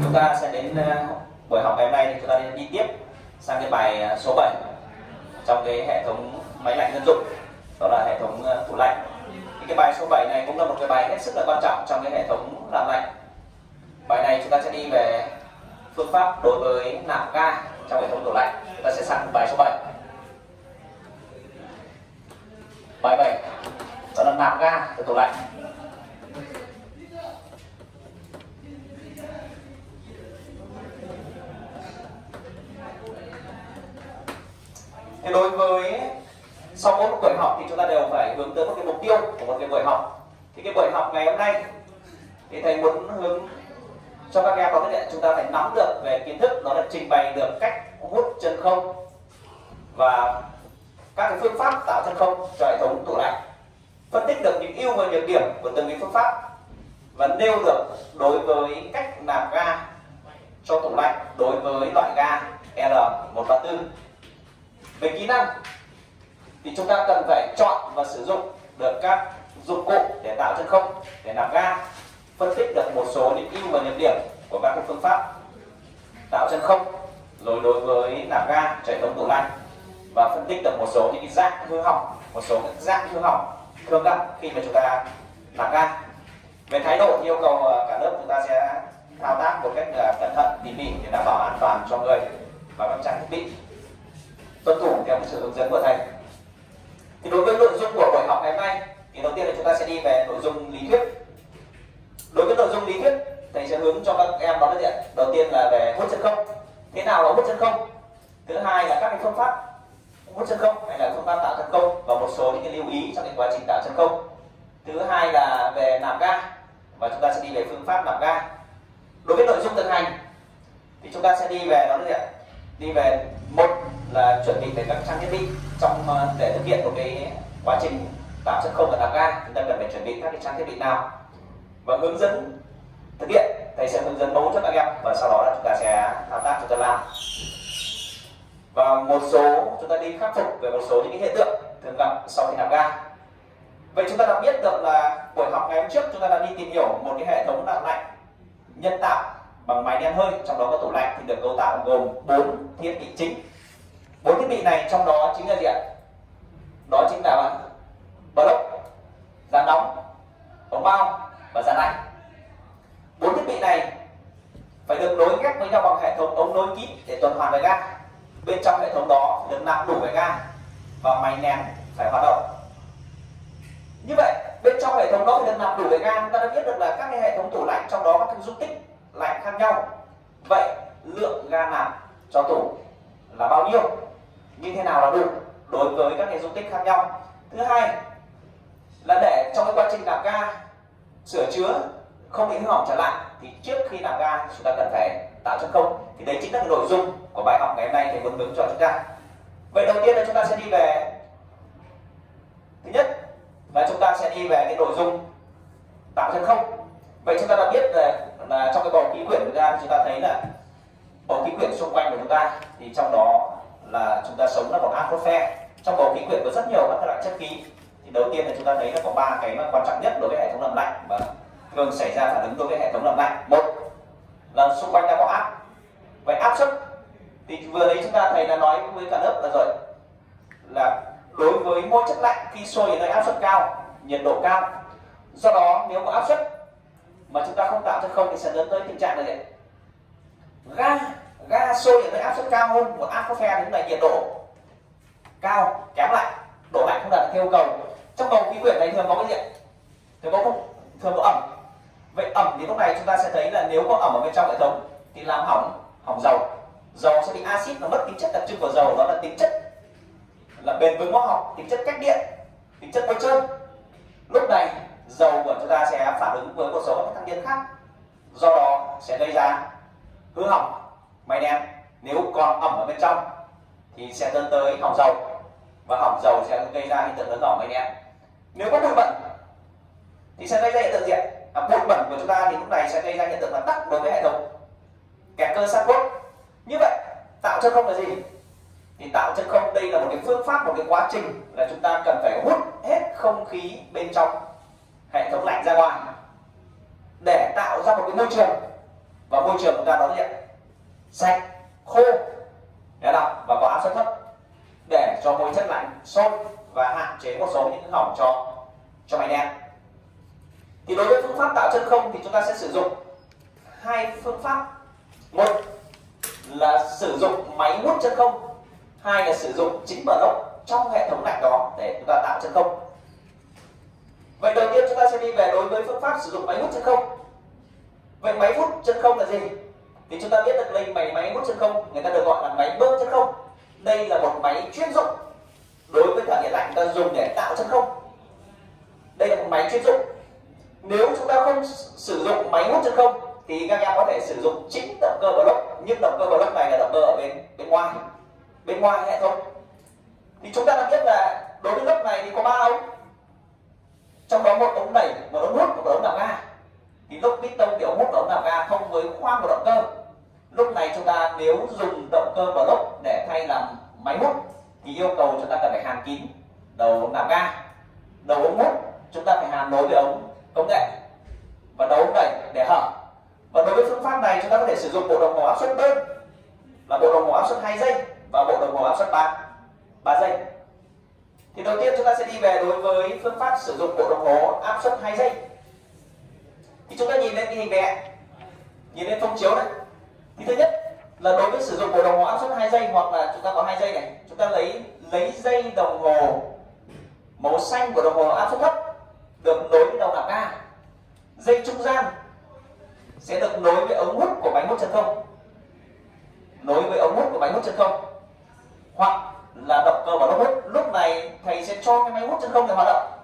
Chúng ta sẽ đến buổi học ngày hôm nay thì chúng ta đi tiếp sang cái bài số 7 trong cái hệ thống máy lạnh dân dụng, đó là hệ thống tủ lạnh. Thì cái bài số 7 này cũng là một cái bài hết sức là quan trọng trong cái hệ thống làm lạnh. Bài này chúng ta sẽ đi về phương pháp đối với nạp ga trong hệ thống tủ lạnh. Chúng ta sẽ sang bài số 7. Bài 7 đó là nạp ga từ tủ lạnh. Thì đối với sau mỗi một buổi học thì chúng ta đều phải hướng tới một cái mục tiêu của một cái buổi học. Thì cái buổi học ngày hôm nay thì thầy muốn hướng cho các em có cái chuyện chúng ta phải nắm được về kiến thức, đó là trình bày được cách hút chân không và các cái phương pháp tạo chân không cho hệ thống tủ lạnh, phân tích được những ưu và nhược điểm của từng cái phương pháp và nêu được đối với cách nạp ga cho tủ lạnh đối với loại ga R134. Về kỹ năng thì chúng ta cần phải chọn và sử dụng được các dụng cụ để tạo chân không, để nạp ga, phân tích được một số những ưu và nhược điểm của các phương pháp tạo chân không rồi đối với nạp ga cho hệ thống tủ lạnh, và phân tích được một số những cái dạng hư hỏng, một số những dạng hư hỏng thường gặp khi mà chúng ta nạp ga. Về thái độ yêu cầu cả lớp chúng ta sẽ thao tác một cách cẩn thận tỉ mỉ để đảm bảo an toàn cho người và các trang thiết bị, tuân thủ theo sự hướng dẫn của thầy. Thì đối với nội dung của buổi học ngày hôm nay thì đầu tiên là chúng ta sẽ đi về nội dung lý thuyết. Đối với nội dung lý thuyết, thầy sẽ hướng cho các em đó là gì? Đầu tiên là về hút chân không. Thế nào là hút chân không? Thứ hai là các cái phương pháp hút chân không hay là phương pháp tạo chân không và một số những cái lưu ý trong cái quá trình tạo chân không. Thứ hai là về nạp ga và chúng ta sẽ đi về phương pháp nạp ga. Đối với nội dung thực hành thì chúng ta sẽ đi về đó là gì? Đi về một là chuẩn bị về các trang thiết bị trong để thực hiện một cái quá trình tạo chân không và nạp ga, chúng ta cần phải chuẩn bị các cái trang thiết bị nào và hướng dẫn thực hiện. Thầy sẽ hướng dẫn mẫu cho các em và sau đó là chúng ta sẽ thao tác, chúng ta làm. Và một số chúng ta đi khắc phục về một số những cái hiện tượng thường gặp sau khi nạp ga. Vậy chúng ta đã biết được là buổi học ngày hôm trước chúng ta đã đi tìm hiểu một cái hệ thống nạp lạnh nhân tạo bằng máy nén hơi, trong đó có tủ lạnh thì được cấu tạo gồm 4 thiết bị chính. 4 thiết bị này trong đó chính là gì ạ? Đó chính là block, dàn đóng, ống bao và dàn lạnh. 4 thiết bị này phải được nối ghép với nhau bằng hệ thống ống nối kín để tuần hoàn với ga. Bên trong hệ thống đó phải được nạp đủ với ga và máy nén phải hoạt động. Như vậy bên trong hệ thống đó phải được nạp đủ với ga. Chúng ta đã biết được là các cái hệ thống tủ lạnh trong đó các cái dung tích lạnh khác nhau. Vậy lượng ga nạp cho tủ là bao nhiêu? Như thế nào là đủ đối với các cái dung tích khác nhau? Thứ hai là để trong cái quá trình nạp ga sửa chữa không bị hư hỏng trở lại thì trước khi nạp ga chúng ta cần phải tạo chân không. Thì đấy chính là cái nội dung của bài học ngày hôm nay thầy muốn hướng cho chúng ta. Vậy đầu tiên là chúng ta sẽ đi về, thứ nhất là chúng ta sẽ đi về cái nội dung tạo chân không. Vậy chúng ta đã biết là trong cái bầu khí quyển của chúng ta thì chúng ta thấy là bầu khí quyển xung quanh của chúng ta thì trong đó là chúng ta sống là một atmosphere. Trong bầu khí quyển có rất nhiều các loại chất khí. Thì đầu tiên là chúng ta thấy là có 3 cái mà quan trọng nhất đối với hệ thống làm lạnh và thường xảy ra phản ứng đối với hệ thống làm lạnh. Một là xung quanh ta có áp. Vậy áp suất thì vừa đấy chúng ta thấy là nói với cả lớp là rồi là đối với mỗi chất lạnh khi sôi ở nơi áp suất cao, nhiệt độ cao, do đó nếu có áp suất mà chúng ta không tạo chân không thì sẽ dẫn tới tình trạng là gì? Ga sôi ở nơi áp suất cao hơn một atmosphere, tức là nhiệt độ cao kém lạnh, độ lạnh không đạt theo yêu cầu. Trong bầu khí quyển này thường có cái gì? Thường có ẩm. Vậy ẩm thì lúc này chúng ta sẽ thấy là nếu có ẩm ở bên trong hệ thống thì làm hỏng dầu. Dầu sẽ bị axit và mất tính chất đặc trưng của dầu, đó là tính chất là bền vững hóa học, tính chất cách điện, tính chất bôi trơn. Lúc này dầu của chúng ta sẽ phản ứng với một số các thăng nhiên khác, do đó sẽ gây ra hư hỏng máy nén. Nếu còn ẩm ở bên trong thì sẽ dẫn tới hỏng dầu và hỏng dầu sẽ gây ra hiện tượng lớn đỏ máy nén. Nếu có bụi bẩn thì sẽ gây ra hiện tượng gì? Bụi bẩn của chúng ta thì lúc này sẽ gây ra hiện tượng là tắc đối với hệ thống kẹt cơ sát cốt. Như vậy tạo chân không là gì? Thì tạo chân không đây là một cái phương pháp, một cái quá trình là chúng ta cần phải hút hết không khí bên trong hệ thống lạnh ra ngoài để tạo ra một cái môi trường, và và môi trường chúng ta nó gì? Sạch, khô, để đọc và có áp suất thấp để cho môi chất lạnh sôi và hạn chế một số những hỏng cho máy đen. Thì đối với phương pháp tạo chân không thì chúng ta sẽ sử dụng hai phương pháp. Một là sử dụng máy hút chân không, hai là sử dụng chính block trong hệ thống lạnh đó để chúng ta tạo chân không. Vậy đầu tiên chúng ta sẽ đi về đối với phương pháp sử dụng máy hút chân không. Vậy máy hút chân không là gì? Thì chúng ta biết được đây máy hút chân không người ta được gọi là máy bơm chân không. Đây là một máy chuyên dụng đối với thợ điện lạnh ta dùng để tạo chân không. Đây là một máy chuyên dụng. Nếu chúng ta không sử dụng máy hút chân không thì các em có thể sử dụng chính động cơ block, nhưng động cơ block này là động cơ ở bên ngoài hệ thống. Thì chúng ta đã biết là đối với lớp này thì có 3 ống, trong đó một ống đẩy, một ống hút, một ống nạp ga. Thì lúc piston thì ống hút và ống nạp ga thông với khoang của động cơ. Lúc này chúng ta nếu dùng động cơ block để thay làm máy hút thì yêu cầu chúng ta cần phải hàn kín đầu nạp ga, đầu ống hút chúng ta phải hàn nối với ống công nghệ và đầu ống đẩy để hở. Và đối với phương pháp này chúng ta có thể sử dụng bộ đồng hồ áp suất đơn là bộ đồng hồ áp suất 2 giây và bộ đồng hồ áp suất 3 giây. Thì đầu tiên chúng ta sẽ đi về đối với phương pháp sử dụng bộ đồng hồ áp suất 2 giây. Thì chúng ta nhìn lên cái hình vẽ, nhìn lên phông chiếu này. Thì thứ nhất là đối với sử dụng bộ đồng hồ áp suất 2 giây hoặc là chúng ta có 2 giây này, chúng ta lấy dây đồng hồ màu xanh của đồng hồ áp suất thấp được nối với đầu nạp ga. Dây trung gian sẽ được nối với ống hút của máy hút chân không, nối với ống hút của máy hút chân không hoặc là động cơ vào hút. Lúc này thầy sẽ cho cái máy hút chân không để hoạt động,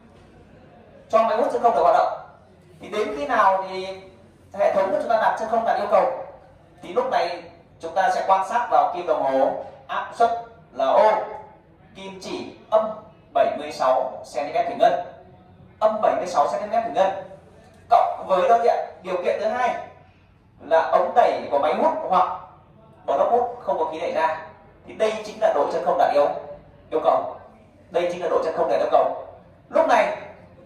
cho máy hút chân không để hoạt động. Thì đến khi nào thì hệ thống của chúng ta đặt chân không đạt yêu cầu thì lúc này chúng ta sẽ quan sát vào kim đồng hồ áp suất là ô, kim chỉ âm 76 cm thủy ngân, âm 76 cm thủy ngân, cộng với đó điều kiện thứ hai là ống đẩy của máy hút hoặc block hút không có khí đẩy ra. Thì đây chính là độ chân không đạt yêu cầu. Đây chính là độ chân không đạt yêu cầu. Lúc này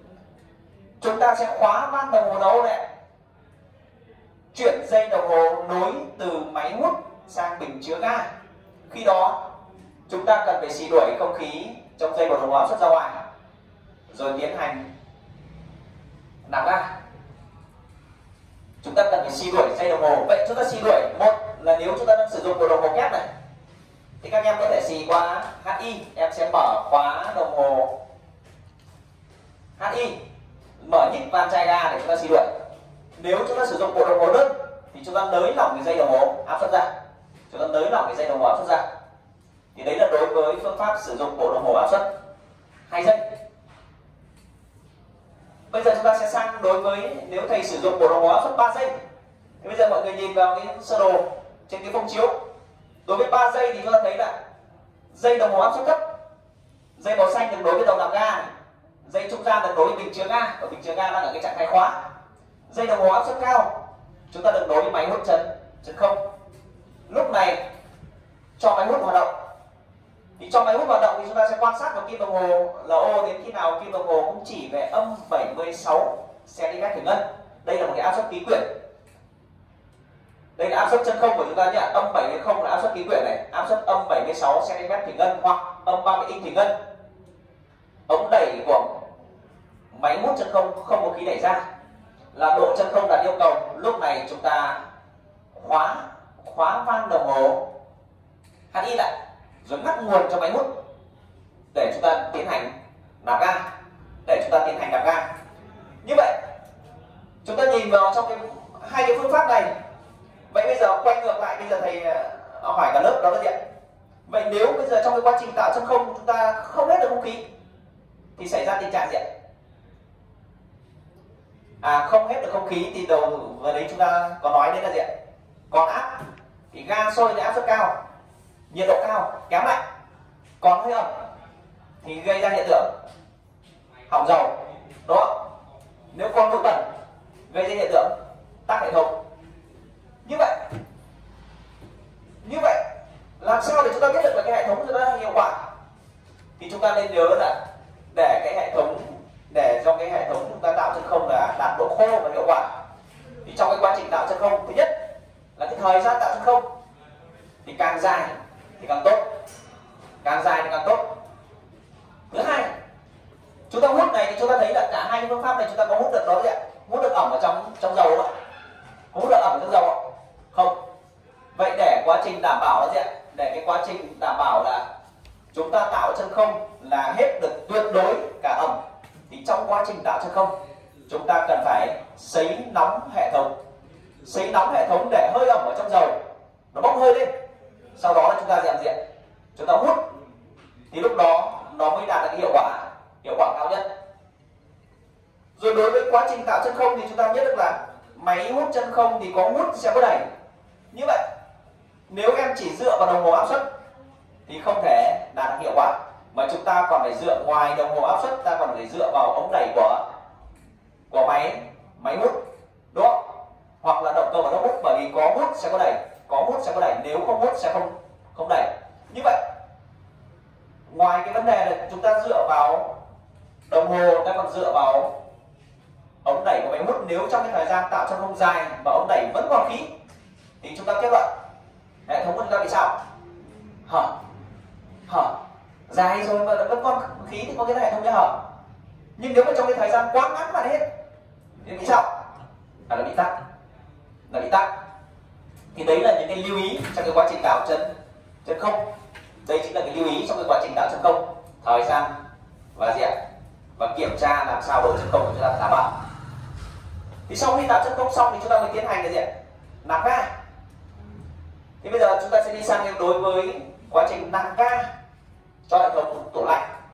chúng ta sẽ khóa van đồng hồ đấu này, chuyển dây đồng hồ nối từ máy hút sang bình chứa ga. Khi đó chúng ta cần phải xì đuổi không khí trong dây đồng hồ áp suất ra ngoài rồi tiến hành nạp ga. Chúng ta cần phải xì đuổi dây đồng hồ. Vậy chúng ta xì đuổi, một là nếu chúng ta đang sử dụng bộ đồng hồ kép này thì các em có thể xì qua HI. Em sẽ mở khóa đồng hồ HI, mở nhích van chai ga để chúng ta xì đuổi. Nếu chúng ta sử dụng bộ đồng hồ đơn thì chúng ta nới lỏng cái dây đồng hồ áp suất ra, chúng ta nới lỏng cái dây đồng hồ áp suất ra. Thì đấy là đối với phương pháp sử dụng bộ đồng hồ áp suất 2 giây. Bây giờ chúng ta sẽ sang đối với nếu thầy sử dụng bộ đồng hồ áp suất 3 giây. Thì bây giờ mọi người nhìn vào cái sơ đồ trên cái phông chiếu. Đối với 3 giây thì chúng ta thấy là dây đồng hồ áp suất thấp, dây màu xanh được nối với đầu nạp ga này, dây trung gian được nối với bình chứa ga, và bình chứa ga đang ở cái trạng thái khóa. Dây đồng hồ áp suất cao chúng ta được nối với máy hút chân không. Lúc này cho máy hút hoạt động. Thì cho máy hút hoạt động thì chúng ta sẽ quan sát vào kim đồng hồ là ô đến khi nào kim đồng hồ cũng chỉ về âm 76 cm thủy ngân. Đây là một cái áp suất khí quyển. Đây là áp suất chân không của chúng ta nhé. Âm 70 là áp suất khí quyển này, áp suất âm 76 cm thủy ngân hoặc âm 30 inch thủy ngân. Ống đẩy của máy hút chân không không có khí đẩy ra là độ chân không đạt yêu cầu. Lúc này chúng ta khóa van đồng hồ HI lại rồi ngắt nguồn cho máy hút để chúng ta tiến hành nạp ga. Như vậy chúng ta nhìn vào trong hai cái phương pháp này. Vậy bây giờ quay ngược lại, bây giờ thầy hỏi cả lớp đó là gì ạ? Vậy nếu bây giờ trong cái quá trình tạo chân không chúng ta không hết được không khí thì xảy ra tình trạng gì ạ? Không hết được không khí thì đầu vừa đấy chúng ta có nói đến là gì ạ? Còn áp thì ga sôi thì áp suất cao, nhiệt độ cao kém lạnh, còn hơi ẩm thì gây ra hiện tượng hỏng dầu, đúng không? Nếu còn bụi bẩn gây ra hiện tượng tắc hệ thống. Như vậy làm sao để chúng ta biết được là cái hệ thống chúng ta hiệu quả? Thì chúng ta nên nhớ là để cho cái hệ thống chúng ta tạo chân không là đạt độ khô và hiệu quả. Thì trong cái quá trình tạo chân không, thứ nhất thời gian tạo chân không thì càng dài thì càng tốt, càng dài thì càng tốt. Thứ hai, chúng ta hút này thì chúng ta thấy là cả hai phương pháp này chúng ta có hút được đó gì ạ? Hút được ẩm ở trong dầu không ạ? Có hút được ẩm ở trong dầu không? Không. Vậy để quá trình đảm bảo là gì ạ? Để cái quá trình đảm bảo là chúng ta tạo chân không là hết được tuyệt đối cả ẩm, thì trong quá trình tạo chân không chúng ta cần phải sấy nóng hệ thống. Sấy nóng hệ thống để hơi ẩm ở trong dầu nó bốc hơi lên, sau đó là chúng ta rèn diện, chúng ta hút, thì lúc đó nó mới đạt được cái hiệu quả cao nhất. Rồi đối với quá trình tạo chân không thì chúng ta biết được là máy hút chân không thì có hút sẽ có đẩy. Như vậy nếu em chỉ dựa vào đồng hồ áp suất thì không thể đạt được hiệu quả, mà chúng ta còn phải dựa ngoài đồng hồ áp suất, ta còn phải dựa vào ống đẩy của máy hút, đúng không? Hoặc là động cơ và hút, bởi vì có hút sẽ có đẩy, có hút sẽ có đẩy, nếu không hút sẽ không đẩy. Như vậy ngoài cái vấn đề là chúng ta dựa vào đồng hồ, ta còn dựa vào ống đẩy của máy hút. Nếu trong cái thời gian tạo chân không dài mà ống đẩy vẫn còn khí thì chúng ta kết luận hệ thống của chúng ta bị sao? Hở. Dài rồi mà vẫn còn khí thì có nghĩa là hệ thống đã hở. Nhưng nếu mà trong cái thời gian quá ngắn mà hết thì bị sao? Là bị tắc. Thì đấy là những cái lưu ý trong cái quá trình tạo chân không. Đây chính là cái lưu ý trong cái quá trình tạo chân không, thời gian và gì ạ? Và kiểm tra làm sao độ chân không của chúng ta đảm bảo. Thì sau khi tạo chân không xong thì chúng ta mới tiến hành cái gì ạ? Nạp ga. Thì bây giờ chúng ta sẽ đi sang đối với quá trình nạp ga cho hệ thống tủ lạnh.